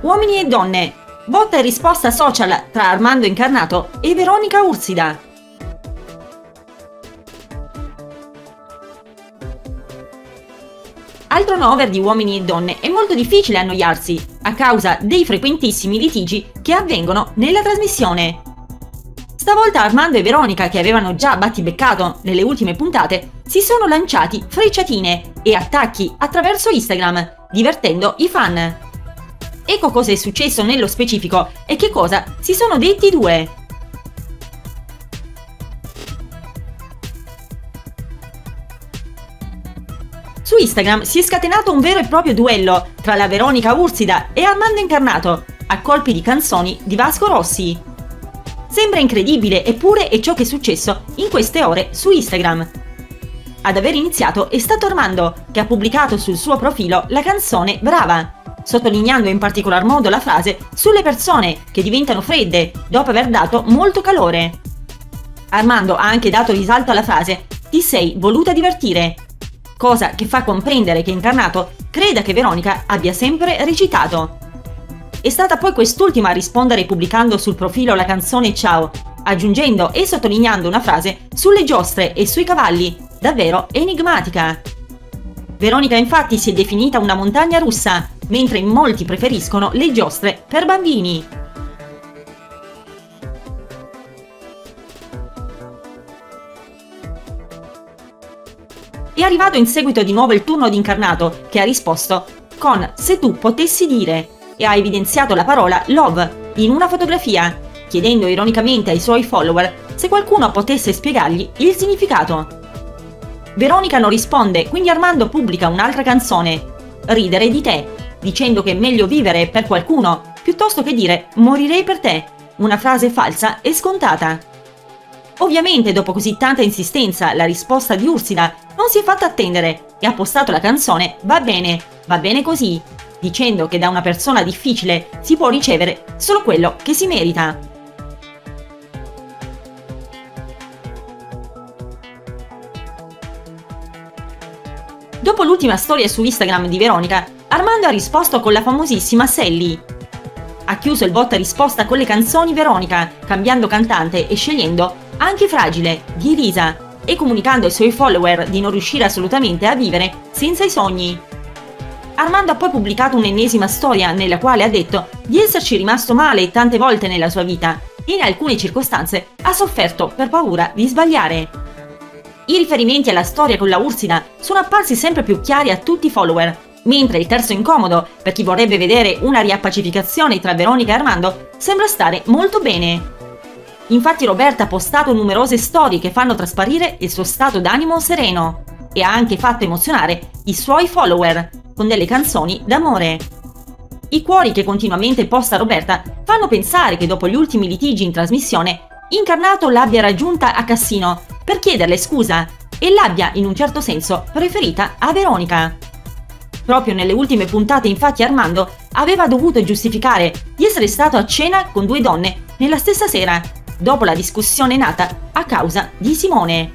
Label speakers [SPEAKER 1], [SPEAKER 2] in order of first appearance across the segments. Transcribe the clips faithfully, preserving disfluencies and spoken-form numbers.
[SPEAKER 1] Uomini e donne. Botta e risposta social tra Armando Incarnato e Veronica Ursida. Altro nover di Uomini e donne, è molto difficile annoiarsi a causa dei frequentissimi litigi che avvengono nella trasmissione. Stavolta Armando e Veronica, che avevano già battibeccato nelle ultime puntate, si sono lanciati frecciatine e attacchi attraverso Instagram, divertendo i fan. Ecco cosa è successo nello specifico e che cosa si sono detti i due. Su Instagram si è scatenato un vero e proprio duello tra la Veronica Ursida e Armando Incarnato, a colpi di canzoni di Vasco Rossi. Sembra incredibile, eppure è ciò che è successo in queste ore su Instagram. Ad aver iniziato è stato Armando, che ha pubblicato sul suo profilo la canzone Brava, sottolineando in particolar modo la frase sulle persone che diventano fredde dopo aver dato molto calore. Armando ha anche dato risalto alla frase "ti sei voluta divertire", cosa che fa comprendere che Incarnato creda che Veronica abbia sempre recitato. È stata poi quest'ultima a rispondere pubblicando sul profilo la canzone Ciao, aggiungendo e sottolineando una frase sulle giostre e sui cavalli, davvero enigmatica. Veronica infatti si è definita una montagna russa, mentre in molti preferiscono le giostre per bambini. È arrivato in seguito di nuovo il turno di Incarnato, che ha risposto con "se tu potessi dire" e ha evidenziato la parola love in una fotografia, chiedendo ironicamente ai suoi follower se qualcuno potesse spiegargli il significato. Veronica non risponde, quindi Armando pubblica un'altra canzone, Ridere di te, dicendo che è meglio vivere per qualcuno piuttosto che dire morirei per te, una frase falsa e scontata. Ovviamente dopo così tanta insistenza la risposta di Ursida non si è fatta attendere e ha postato la canzone Va bene, va bene così, dicendo che da una persona difficile si può ricevere solo quello che si merita. Dopo l'ultima storia su Instagram di Veronica, Armando ha risposto con la famosissima Sally. Ha chiuso il botta risposta con le canzoni Veronica, cambiando cantante e scegliendo anche Fragile di Elisa e comunicando ai suoi follower di non riuscire assolutamente a vivere senza i sogni. Armando ha poi pubblicato un'ennesima storia nella quale ha detto di esserci rimasto male tante volte nella sua vita e in alcune circostanze ha sofferto per paura di sbagliare. I riferimenti alla storia con la Ursida sono apparsi sempre più chiari a tutti i follower, mentre il terzo incomodo, per chi vorrebbe vedere una riappacificazione tra Veronica e Armando, sembra stare molto bene. Infatti Roberta ha postato numerose storie che fanno trasparire il suo stato d'animo sereno e ha anche fatto emozionare i suoi follower con delle canzoni d'amore. I cuori che continuamente posta Roberta fanno pensare che dopo gli ultimi litigi in trasmissione Incarnato l'abbia raggiunta a Cassino per chiederle scusa e l'abbia in un certo senso preferita a Veronica. Proprio nelle ultime puntate infatti Armando aveva dovuto giustificare di essere stato a cena con due donne nella stessa sera, dopo la discussione nata a causa di Simone.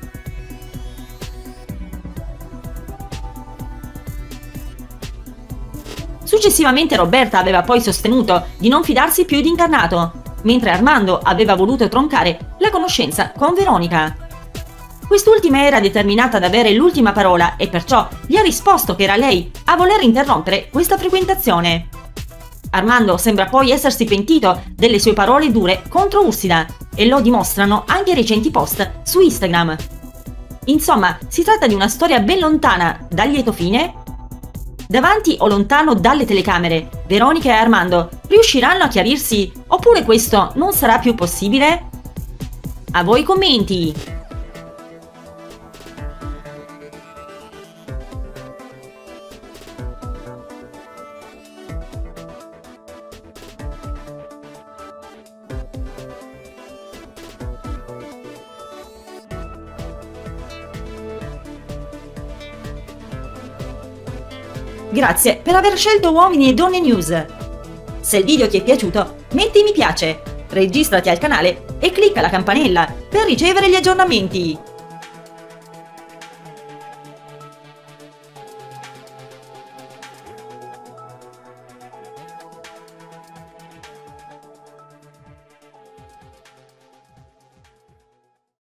[SPEAKER 1] Successivamente Roberta aveva poi sostenuto di non fidarsi più di Incarnato, mentre Armando aveva voluto troncare la conoscenza con Veronica. Quest'ultima era determinata ad avere l'ultima parola e perciò gli ha risposto che era lei a voler interrompere questa frequentazione. Armando sembra poi essersi pentito delle sue parole dure contro Ursida e lo dimostrano anche i recenti post su Instagram. Insomma, si tratta di una storia ben lontana dal lieto fine. Davanti o lontano dalle telecamere, Veronica e Armando riusciranno a chiarirsi oppure questo non sarà più possibile? A voi i commenti! Grazie per aver scelto Uomini e Donne News. Se il video ti è piaciuto, metti mi piace, registrati al canale e clicca la campanella per ricevere gli aggiornamenti.